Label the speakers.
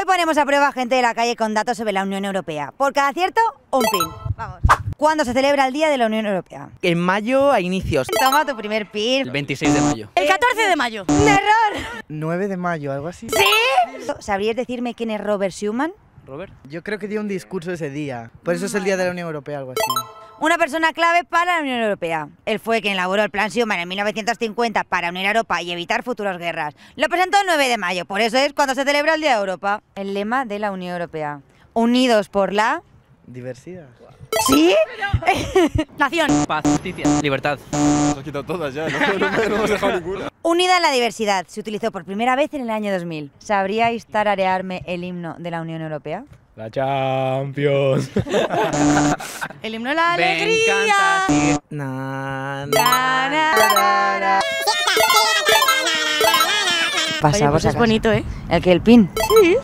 Speaker 1: Hoy ponemos a prueba a gente de la calle con datos sobre la Unión Europea. Por cada acierto, un pin. Vamos. ¿Cuándo se celebra el Día de la Unión Europea?
Speaker 2: En mayo a inicios.
Speaker 1: Toma tu primer pin.
Speaker 3: El 26 de mayo.
Speaker 4: El 14 de mayo.
Speaker 1: ¡Un error!
Speaker 5: 9 de mayo, algo así.
Speaker 1: ¿Sí? ¿Sabríais decirme quién es Robert Schuman?
Speaker 3: Robert.
Speaker 5: Yo creo que dio un discurso ese día. Por eso es el Día de la Unión Europea, algo así.
Speaker 1: Una persona clave para la Unión Europea. Él fue quien elaboró el Plan Schuman en 1950 para unir a Europa y evitar futuras guerras. Lo presentó el 9 de mayo, por eso es cuando se celebra el Día de Europa. El lema de la Unión Europea. Unidos por la...
Speaker 5: Diversidad.
Speaker 1: ¿Sí?
Speaker 4: Nación.
Speaker 3: Paz, justicia, libertad.
Speaker 6: Nos has quitado todas ya, no hemos dejado ninguna.
Speaker 1: Unida en la diversidad. Se utilizó por primera vez en el año 2000. ¿Sabríais tararearme el himno de la Unión Europea?
Speaker 6: La Champions.
Speaker 4: El himno de la
Speaker 3: Me
Speaker 4: alegría.
Speaker 3: encanta, sí.
Speaker 1: Na, na, na, na.
Speaker 4: Oye,
Speaker 1: Pasamos
Speaker 4: pues
Speaker 1: a
Speaker 4: es
Speaker 1: casa.
Speaker 4: bonito, ¿eh?
Speaker 1: ¿El que el pin?
Speaker 4: Sí.